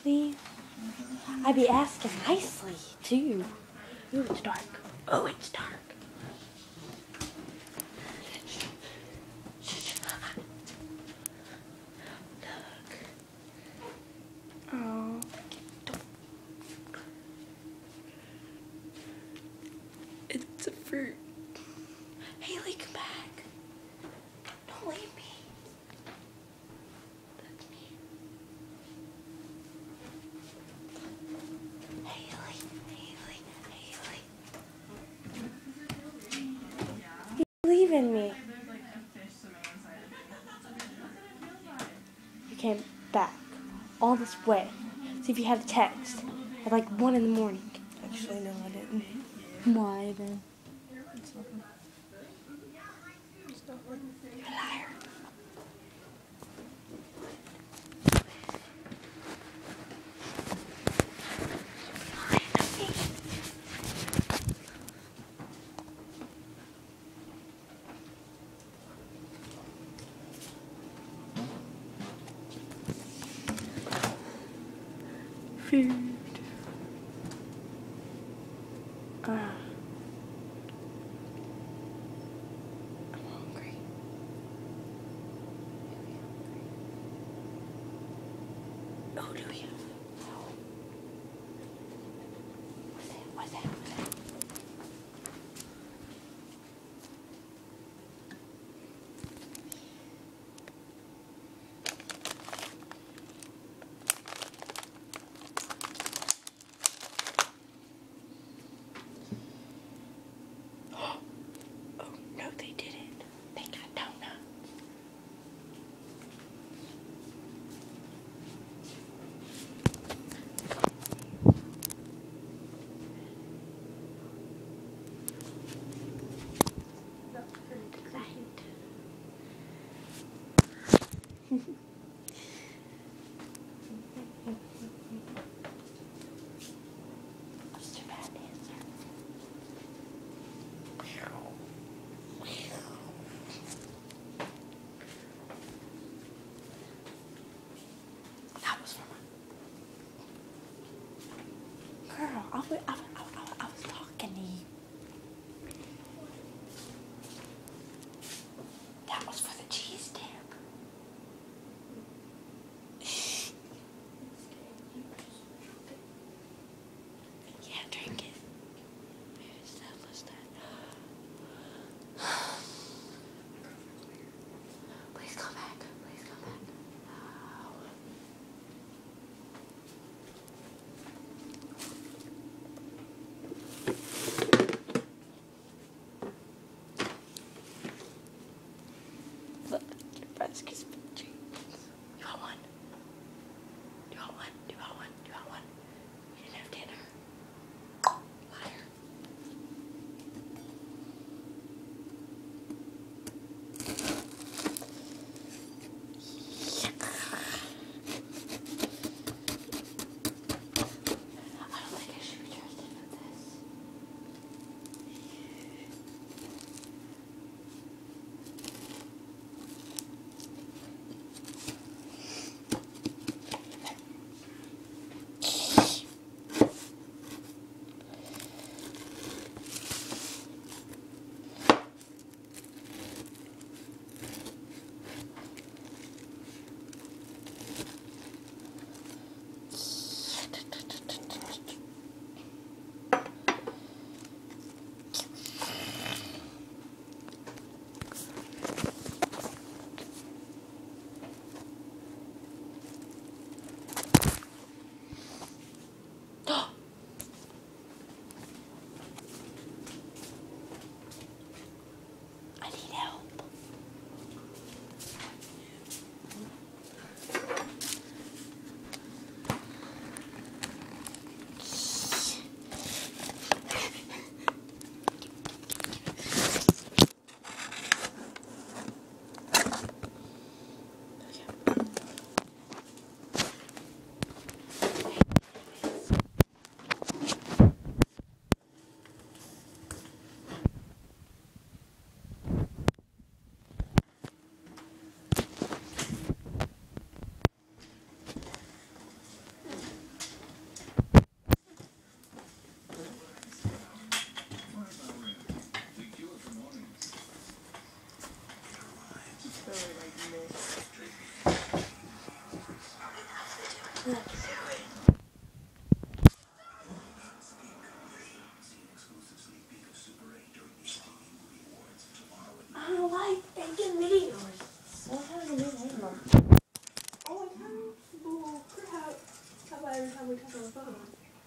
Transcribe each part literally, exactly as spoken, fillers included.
please? I be asking nicely, too. Ooh, it's dark. Oh, it's dark. Look. Oh. It's a fruit. Haley, come back. Don't leave me. That's me. Haley, Haley, Haley. You're leaving me. You came back all this way. See if you had a text at like one in the morning. Actually, no, I didn't. Why then? It's nothing. It's nothing. You're a liar. Food. Ah. I'm hungry. Oh, do you? What's that? What's that? What's that? Oh, no, they didn't. They got donuts. That's too bad answer. That was from a girl. I was, I, was, I, was, I was talking to you. That was for the cheese dip. Shh. Yeah, drink it. Where's that? What's that? Please come back. Please come back. Oh. Look, your breast is cheese. You want one? Do you want one? Do you want one? Do you want one? You didn't have dinner. Let's do it. I don't like taking videos. Sometimes I just hate them. All the time? Well, crap. How about every time we talk on the phone?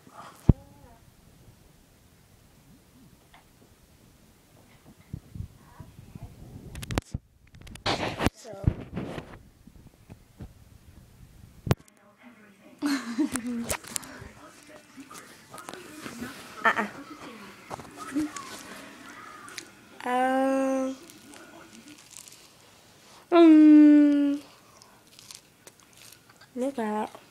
So. uh-uh. Um. Um. Look at that.